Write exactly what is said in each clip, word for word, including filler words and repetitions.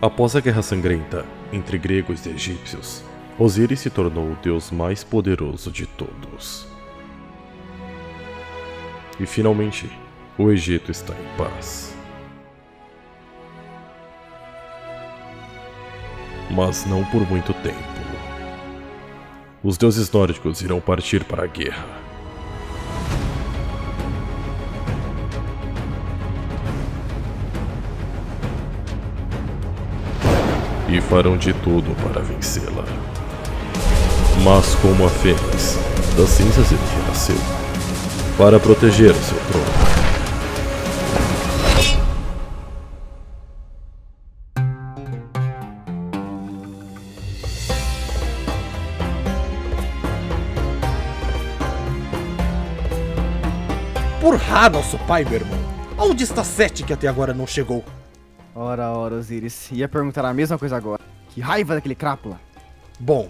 Após a Guerra Sangrenta entre gregos e egípcios, Osíris se tornou o deus mais poderoso de todos. E finalmente, o Egito está em paz. Mas não por muito tempo. Os deuses nórdicos irão partir para a guerra. E farão de tudo para vencê-la. Mas como a Fênix, das cinzas ele renasceu, para proteger o seu trono. Porra, nosso pai, meu irmão! Onde está Sete que até agora não chegou? Ora, ora, Osíris. Ia perguntar a mesma coisa agora. Que raiva daquele crápula. Bom,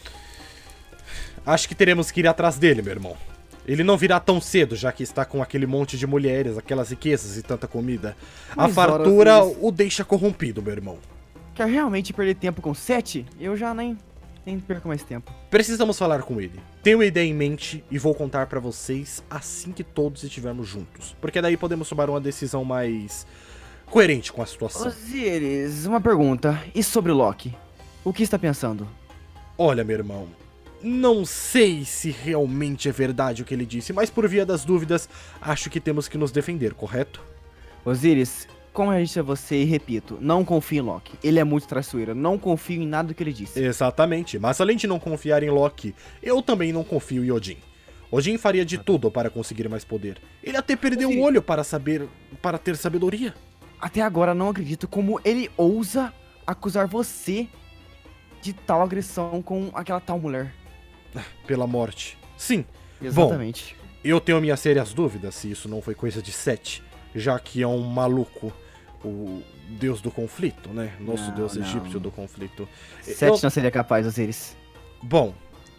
acho que teremos que ir atrás dele, meu irmão. Ele não virá tão cedo, já que está com aquele monte de mulheres, aquelas riquezas e tanta comida. Mas a fartura ora, Osíris, o deixa corrompido, meu irmão. quer realmente perder tempo com Sete? Eu já nem, nem perco mais tempo. Precisamos falar com ele. Tenho uma ideia em mente e vou contar pra vocês assim que todos estivermos juntos. Porque daí podemos tomar uma decisão mais coerente com a situação. Osíris, uma pergunta. E sobre o Loki? O que está pensando? Olha, meu irmão, não sei se realmente é verdade o que ele disse, mas por via das dúvidas, acho que temos que nos defender, correto? Osíris, como eu disse a você e repito, não confio em Loki. Ele é muito traiçoeiro, não confio em nada do que ele disse. Exatamente, mas além de não confiar em Loki, eu também não confio em Odin. Odin faria de tudo para conseguir mais poder. Ele até perdeu um olho para saber, para ter sabedoria. Até agora não acredito como ele ousa acusar você de tal agressão com aquela tal mulher. Pela morte. Sim. Exatamente. Bom, eu tenho minhas sérias dúvidas se isso não foi coisa de Sete, já que é um maluco, o deus do conflito, né? Nosso Não, deus não. egípcio do conflito. Sete Eu- não seria capaz, Osíris. Bom,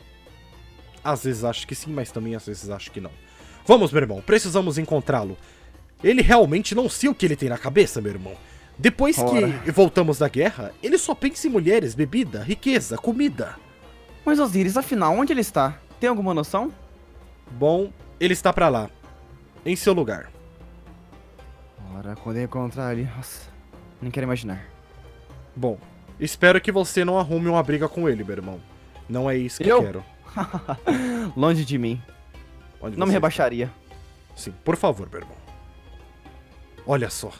às vezes acho que sim, mas também às vezes acho que não. Vamos, meu irmão, precisamos encontrá-lo. Ele realmente não sei o que ele tem na cabeça, meu irmão. Depois Ora. que voltamos da guerra, ele só pensa em mulheres, bebida, riqueza, comida. Mas Osíris, afinal, onde ele está? Tem alguma noção? Bom, ele está pra lá, em seu lugar. Ora, quando eu encontrar ele... Nossa, nem quero imaginar. Bom, espero que você não arrume uma briga com ele, meu irmão. Não é isso que Eu? quero. Longe de mim. Onde Não me você rebaixaria. está? Sim, por favor, meu irmão. Olha só.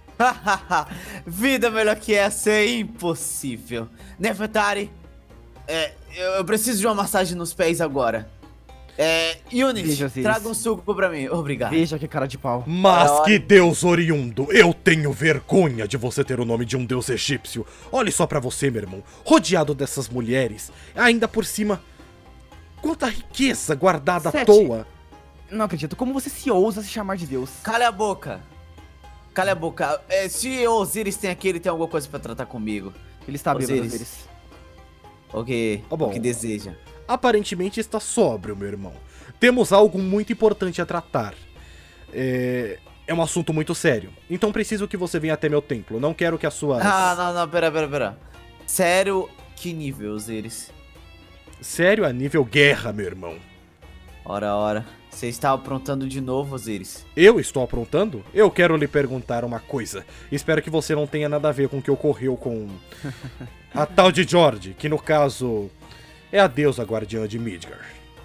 Vida melhor que essa é impossível. Nefertari, é, eu, eu preciso de uma massagem nos pés agora. É, Yunis, Veja, Osiris. traga um suco pra mim. Obrigado. Veja que cara de pau. Mas Ora. que deus oriundo! Eu tenho vergonha de você ter o nome de um deus egípcio. Olhe só pra você, meu irmão. Rodeado dessas mulheres. Ainda por cima, quanta riqueza guardada à Sete. toa. Não acredito. Como você se ousa se chamar de Deus? Cala a boca. Cala a boca. É, se o Osiris tem aqui, ele tem alguma coisa pra tratar comigo. Ele está bêbado, Osiris. Osíris. O que, Tá bom. o que deseja. Aparentemente está sóbrio, meu irmão. Temos algo muito importante a tratar. É... é um assunto muito sério. Então preciso que você venha até meu templo. Não quero que a sua... Ah, não, não, pera, pera, pera. Sério, que nível, Osiris? Sério, a nível guerra, meu irmão. Ora, ora. Você está aprontando de novo, Osiris? Eu estou aprontando? Eu quero lhe perguntar uma coisa. Espero que você não tenha nada a ver com o que ocorreu com a tal de George, que no caso é a deusa guardiã de Midgard.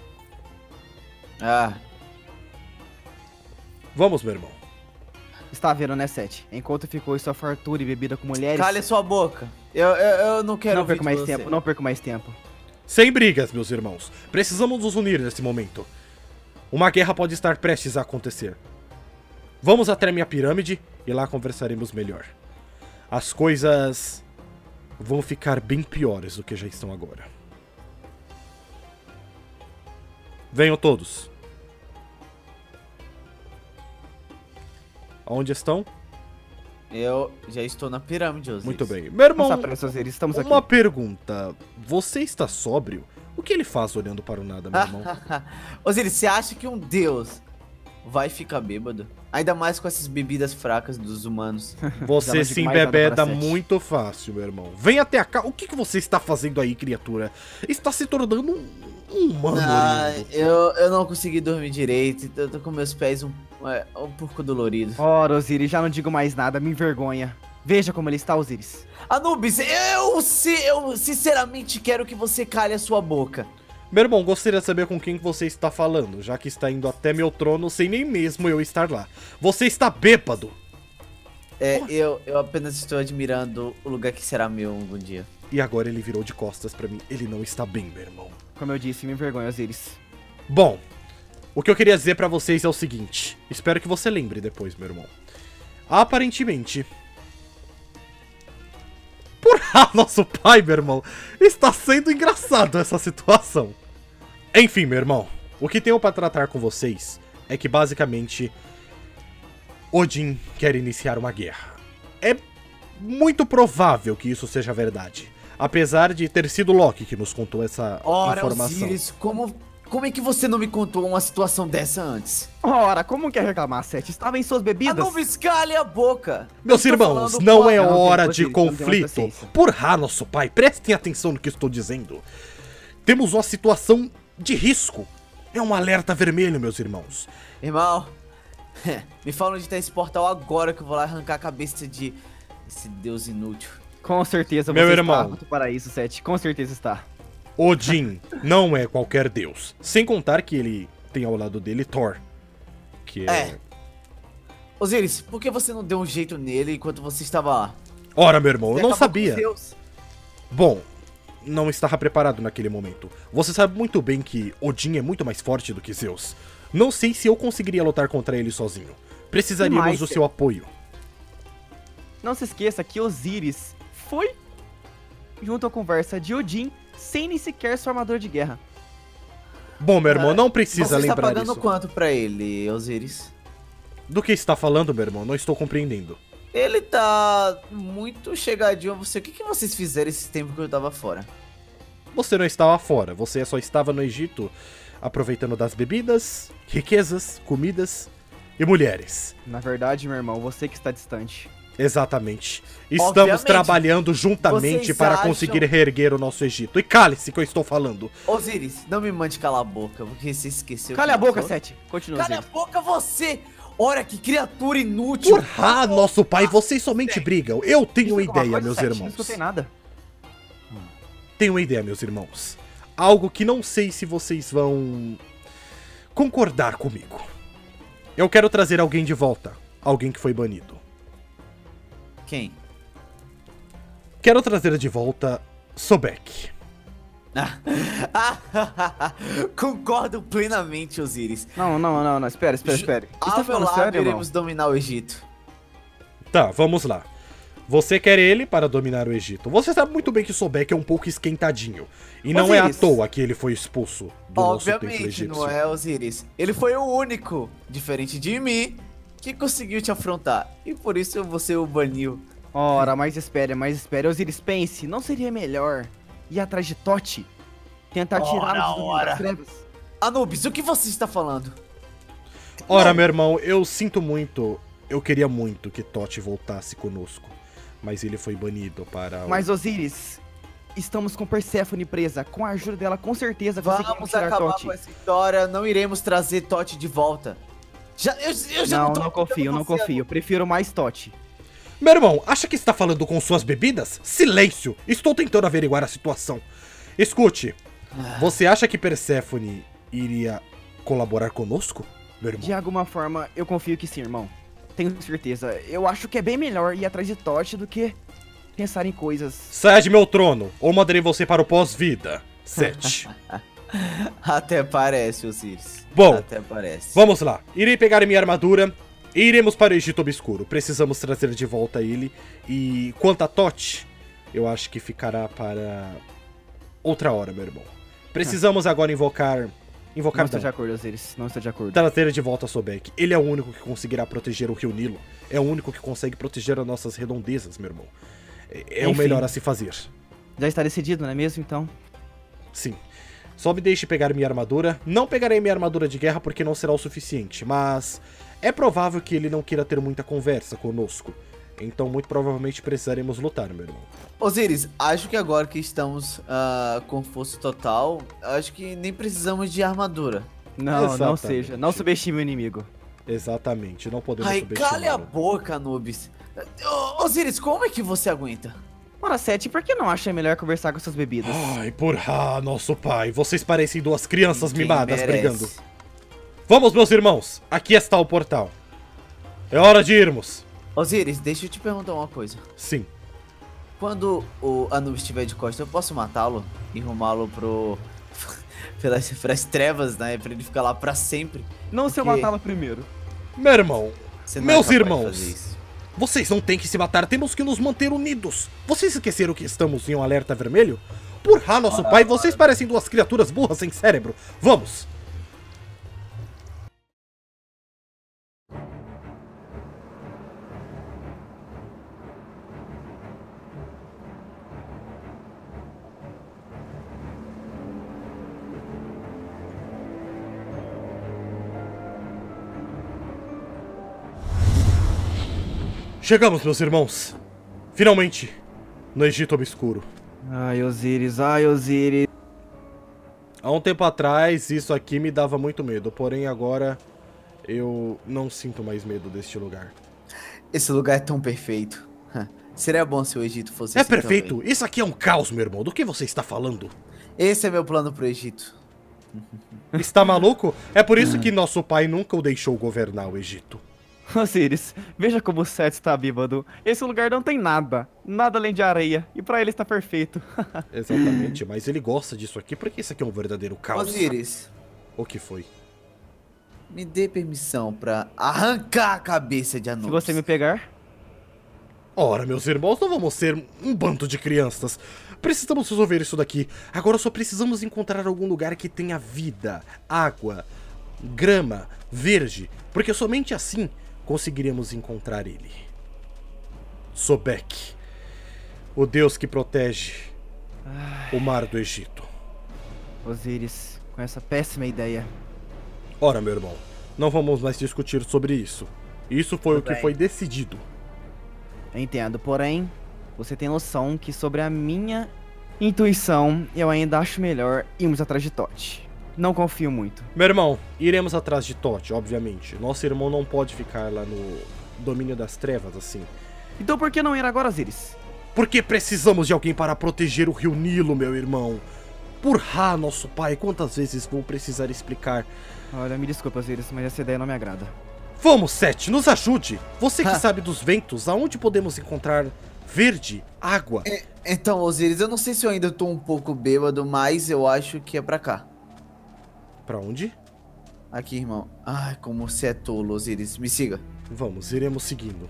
Ah, Vamos, meu irmão. Está vendo, né, Sete? Enquanto ficou em sua fartura e bebida com mulheres... cale sua boca. Eu, eu, eu não quero Não ouvir perco de mais você. tempo, não perco mais tempo. Sem brigas, meus irmãos. Precisamos nos unir nesse momento. Uma guerra pode estar prestes a acontecer. Vamos até minha pirâmide e lá conversaremos melhor. As coisas vão ficar bem piores do que já estão agora. Venham todos. Aonde estão? Eu já estou na pirâmide, Osiris. Muito bem. Meu irmão, Não se apresse, Osíris, estamos aqui. uma pergunta. Você está sóbrio? O que ele faz olhando para o nada, meu irmão? Osiris, você acha que um deus vai ficar bêbado. Ainda mais com essas bebidas fracas dos humanos. Você não se digo mais nada embebeda para Sete. muito fácil, meu irmão. Vem até cá. O que, que você está fazendo aí, criatura? Está se tornando um, um humano Ah, lindo. eu, eu não consegui dormir direito, eu tô com meus pés um, é, um pouco doloridos. Ora, Osiris, já não digo mais nada, me envergonha. Veja como ele está, Osiris. Anubis, eu, se, eu sinceramente quero que você cale a sua boca. Meu irmão, gostaria de saber com quem que você está falando, já que está indo até meu trono sem nem mesmo eu estar lá. Você está bêbado. É, eu, eu apenas estou admirando o lugar que será meu algum dia. E agora ele virou de costas pra mim. Ele não está bem, meu irmão. Como eu disse, me envergonha, Osiris. Bom, o que eu queria dizer pra vocês é o seguinte. Espero que você lembre depois, meu irmão. Aparentemente... Por ah, nosso pai, meu irmão, está sendo engraçado essa situação. Enfim, meu irmão, o que tenho pra tratar com vocês é que, basicamente, Odin quer iniciar uma guerra. É muito provável que isso seja verdade, apesar de ter sido Loki que nos contou essa Ora, informação. Osiris, como, como é que você não me contou uma situação dessa antes? Ora, como quer reclamar, Sete? Estava em suas bebidas? Anubis, cale a boca! Meus Eu estou irmãos, falando não com a- é Não, hora tem de paciência, não tem mais conflito. paciência. Por ah, nosso pai, prestem atenção no que estou dizendo. Temos uma situação de risco. É um alerta vermelho, meus irmãos. Irmão, me fala onde tá esse portal agora que eu vou lá arrancar a cabeça de esse deus inútil. Com certeza Meu você irmão. está apto para isso, Sete. Com certeza está. Odin não é qualquer deus. Sem contar que ele tem ao lado dele Thor. Que é... É. Osiris, por que você não deu um jeito nele enquanto você estava lá? Ora, meu irmão, eu Você não acabou com sabia. os seus. Bom, não estava preparado naquele momento. Você sabe muito bem que Odin é muito mais forte do que Zeus. Não sei se eu conseguiria lutar contra ele sozinho. Precisaríamos Demais, do Seth. seu apoio. Não se esqueça que Osiris foi junto à conversa de Odin sem nem sequer sua armadura de guerra. Bom, meu irmão, não precisa Você está lembrar pagando isso. quanto pra ele, Osiris? Do que está falando, meu irmão? Não estou compreendendo. Ele tá muito chegadinho a você. O que, que vocês fizeram esse tempo que eu tava fora? Você não estava fora, você só estava no Egito aproveitando das bebidas, riquezas, comidas e mulheres. Na verdade, meu irmão, você que está distante. Exatamente. Estamos Obviamente. trabalhando juntamente Vocês para acham- conseguir reerguer o nosso Egito. E cale-se que eu estou falando. Osiris, não me mande calar a boca, porque você esqueceu. Cale quem a boca, eu sou. Sete. Continua, Cale a Osiris. boca você! Ora, que criatura inútil! Por ah, nosso pai, vocês somente brigam. Eu tenho uma Diga alguma ideia, coisa, meus Sete, Não irmãos. escutei nada. Tenho uma ideia, meus irmãos. Algo que não sei se vocês vão concordar comigo. Eu quero trazer alguém de volta. Alguém que foi banido. Quem? Quero trazer de volta Sobek. Concordo plenamente, Osiris. Não, não, não, não. Espera, espera, espera. Você Ao tá meu falando lado, sério, irmão? iremos dominar o Egito. Tá, vamos lá. Você quer ele para dominar o Egito. Você sabe muito bem que Sobek é um pouco esquentadinho. E não é à Osiris. toa que ele foi expulso do nosso templo Obviamente, egípcio. não é, Osiris. Ele foi o único, diferente de mim, que conseguiu te afrontar. E por isso você o baniu. Ora, mas espere, mas espere. Osiris, pense, não seria melhor ir atrás de Tote? Tentar Ora, tirá-lo do domínio ora. das trevas? Anubis, o que você está falando? Ora, Não. meu irmão, eu sinto muito. Eu queria muito que Tote voltasse conosco. Mas ele foi banido para... o- Mas, Osiris, estamos com Perséfone presa. Com a ajuda dela, com certeza conseguimos Vamos tirar acabar Tote. com essa história, não iremos trazer Tote de volta. Já, eu, eu já Não, não, tô não confio, acreditando não você, confio. Prefiro mais Tote. Meu irmão, acha que está falando com suas bebidas? Silêncio! Estou tentando averiguar a situação. Escute, você acha que Perséfone iria colaborar conosco, meu irmão? De alguma forma, eu confio que sim, irmão. Tenho certeza. Eu acho que é bem melhor ir atrás de Tote do que pensar em coisas... Saia de meu trono, ou mandarei você para o pós-vida. Sete. Até parece, Osiris. Bom, Até parece. Vamos lá. Irei pegar minha armadura e iremos para o Egito Obscuro. Precisamos trazer de volta ele. E quanto a Tote, eu acho que ficará para outra hora, meu irmão. Precisamos agora invocar... Invocar Não estou de não. acordo, Osiris. Não estou de acordo. Trazer de volta Sobek. Ele é o único que conseguirá proteger o Rio Nilo. É o único que consegue proteger as nossas redondezas, meu irmão. É, é o Enfim. melhor a se fazer. Já está decidido, não é mesmo, então? Sim. Só me deixe pegar minha armadura. Não pegarei minha armadura de guerra porque não será o suficiente, mas é provável que ele não queira ter muita conversa conosco. Então muito provavelmente precisaremos lutar, meu irmão. Osiris, acho que agora que estamos uh, com força total, acho que nem precisamos de armadura. Não, não Exatamente. seja. Não subestime o inimigo. Exatamente, não podemos Ai, subestimar. cale a boca, Anubis. Ô, Osiris, como é que você aguenta? Ora, Sete, por que não acha melhor conversar com suas bebidas? Ai, por ah, nosso pai, vocês parecem duas crianças Quem mimadas merece. brigando. Vamos, meus irmãos, aqui está o portal. É hora de irmos. Osiris, deixa eu te perguntar uma coisa. Sim. Quando o Anubis estiver de costas, eu posso matá-lo e rumá-lo pro... pelas, pelas trevas, né? Pra ele ficar lá pra sempre. Não se eu Porque matá-lo primeiro. Meu irmão, Você não meus é capaz de irmãos, fazer isso. vocês não têm que se matar, temos que nos manter unidos. Vocês esqueceram que estamos em um alerta vermelho? Por ah, nosso pai, vocês parecem duas criaturas burras sem cérebro. Vamos! Chegamos, meus irmãos. Finalmente, no Egito Obscuro. Ai, Osiris, ai, Osiris. Há um tempo atrás, isso aqui me dava muito medo. Porém, agora, eu não sinto mais medo deste lugar. Esse lugar é tão perfeito. Seria bom se o Egito fosse É assim perfeito. também. Isso aqui é um caos, meu irmão. Do que você está falando? Esse é meu plano pro Egito. Está maluco? É por isso que nosso pai nunca o deixou governar o Egito. Osiris, veja como o Sete está bêbado. Esse lugar não tem nada. Nada além de areia. E pra ele está perfeito. Exatamente, mas ele gosta disso aqui porque isso aqui é um verdadeiro caos. Osiris, O que foi? me dê permissão pra arrancar a cabeça de Se Anubis. você me pegar... Ora, meus irmãos, não vamos ser um bando de crianças. Precisamos resolver isso daqui. Agora só precisamos encontrar algum lugar que tenha vida, água, grama, verde. Porque somente assim conseguiremos encontrar ele. Sobek, o deus que protege o mar do Egito. Osiris, com essa péssima ideia. Ora, meu irmão, não vamos mais discutir sobre isso. Isso foi Tudo o que bem. foi decidido. Entendo, porém, você tem noção que sobre a minha intuição, eu ainda acho melhor irmos atrás de Tote. Não confio muito. Meu irmão, iremos atrás de Tote, obviamente. Nosso irmão não pode ficar lá no domínio das trevas, assim. Então por que não ir agora, Osiris? Porque precisamos de alguém para proteger o rio Nilo, meu irmão. Por Ra, nosso pai, quantas vezes vou precisar explicar? Olha, me desculpa, Osiris, mas essa ideia não me agrada. Vamos, Sete, nos ajude. Você que Ha. sabe dos ventos, aonde podemos encontrar verde, água? É, então, Osiris, eu não sei se eu ainda tô um pouco bêbado, mas eu acho que é pra cá. Pra onde? Aqui, irmão. Ai, como você é tolo, Osiris. Me siga. Vamos, iremos seguindo.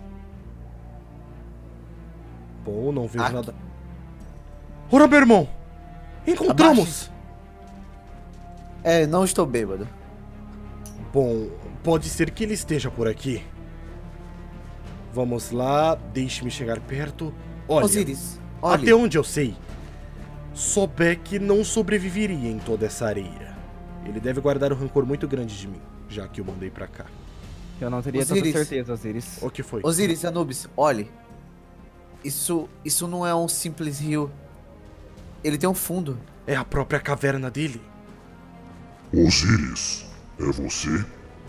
Bom, não vejo Aqui. nada. Ora, meu irmão! Encontramos! É, não estou bêbado. Bom, pode ser que ele esteja por aqui. Vamos lá, deixe-me chegar perto. Olha, Osiris, olha. até onde eu sei, Sobek não sobreviveria em toda essa areia. Ele deve guardar um rancor muito grande de mim, já que eu mandei pra cá. Eu não teria Osiris. tanta certeza, Osiris. O que foi? Osiris, Anubis, olhe. Isso, isso não é um simples rio. Ele tem um fundo. É a própria caverna dele. Osiris, é você?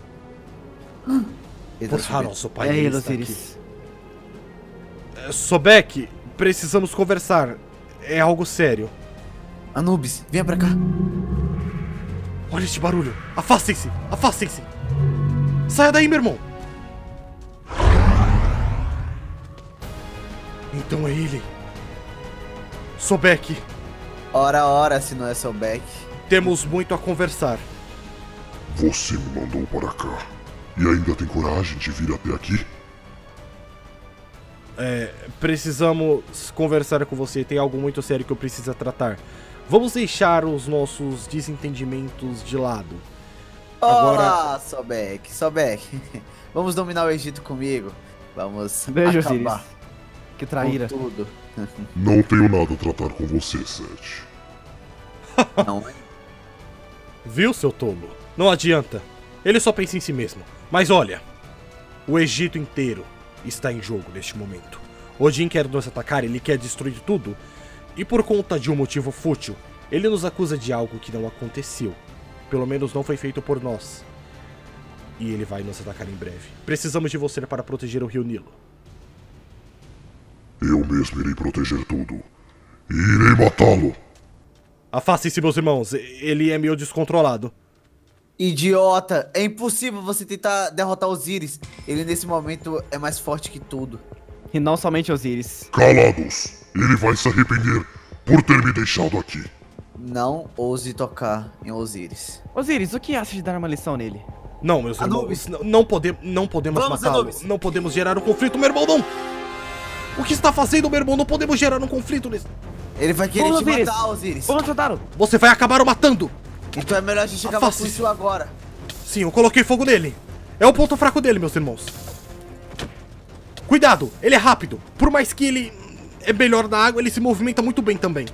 Ele tá Por subindo. nosso pai, É ele ele, está Osiris. aqui. É, Sobek, precisamos conversar. É algo sério. Anubis, venha pra cá. Olha este barulho. Afastem-se, afastem-se. Saia daí, meu irmão. Então é ele. Sobek, Ora, ora, se não é Sobek. temos muito a conversar. Você me mandou para cá. E ainda tem coragem de vir até aqui? É, precisamos conversar com você. Tem algo muito sério que eu preciso tratar. Vamos deixar os nossos desentendimentos de lado. Agora- Olá, Sobek, Sobek. Vamos dominar o Egito comigo. Vamos Beijo, Osiris. acabar Que com traíra. tudo. Não tenho nada a tratar com você, Sete. Não, é? Viu, seu tolo? Não adianta. Ele só pensa em si mesmo. Mas olha, o Egito inteiro está em jogo neste momento. Odin quer nos atacar, ele quer destruir tudo. E por conta de um motivo fútil, ele nos acusa de algo que não aconteceu. Pelo menos não foi feito por nós. E ele vai nos atacar em breve. Precisamos de você para proteger o Rio Nilo. Eu mesmo irei proteger tudo. E irei matá-lo. Afastem-se, meus irmãos. Ele é meio descontrolado. Idiota, é impossível você tentar derrotar Osíris. Ele nesse momento é mais forte que tudo. E não somente Osíris. Calados! Ele vai se arrepender por ter me deixado aqui. Não ouse tocar em Osíris. Osíris, o que acha de dar uma lição nele? Não, meus Anubis. irmãos. Não, não, pode, não podemos Vamos, matá-lo. Anubis. Não podemos gerar um conflito, meu irmão, não! O que está fazendo, meu irmão? Não podemos gerar um conflito nesse... Ele vai querer Vamos, te Osíris. matar, Osíris. Vamos ajudá-lo! Você vai acabar o matando! Então é melhor a gente acabar com Afaste-se. isso agora. Sim, eu coloquei fogo nele. É o ponto fraco dele, meus irmãos. Cuidado, ele é rápido. Por mais que ele é melhor na água, ele se movimenta muito bem também.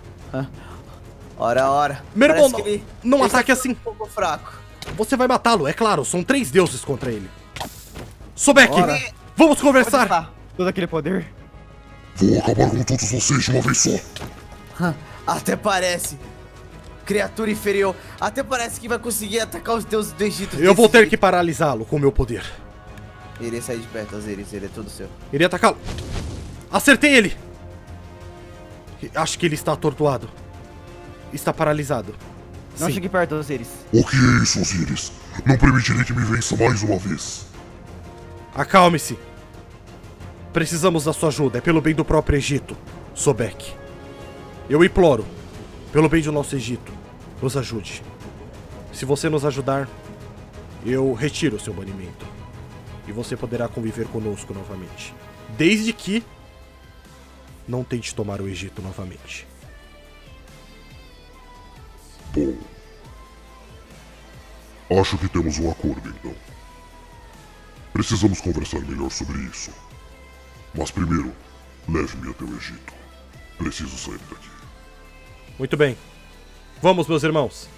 Ora, ora. Meu irmão, Parece não, que ele- não ele ataque tá assim. um pouco fraco. Você vai matá-lo, é claro. São três deuses contra ele. Sobek, Ora. vamos conversar. Todo aquele poder. Vou acabar com todos vocês de uma vez só. Até parece. Criatura inferior. Até parece que vai conseguir atacar os deuses do Egito. Eu vou desse ter jeito. que paralisá-lo com o meu poder. Irei sair de perto, Osíris. Ele é tudo seu. Irei atacá-lo. Acertei ele. Acho que ele está atordoado. Está paralisado. Não Sim. chegue perto, Osíris. O que é isso, Osíris? Não permitirei que me vença mais uma vez. Acalme-se. Precisamos da sua ajuda. É pelo bem do próprio Egito, Sobek. Eu imploro, pelo bem do nosso Egito, nos ajude. Se você nos ajudar, eu retiro o seu banimento. E você poderá conviver conosco novamente. Desde que não tente tomar o Egito novamente. Bom. Acho que temos um acordo, então. Precisamos conversar melhor sobre isso. Mas primeiro, leve-me até o Egito. Preciso sair daqui. Muito bem. Vamos, meus irmãos.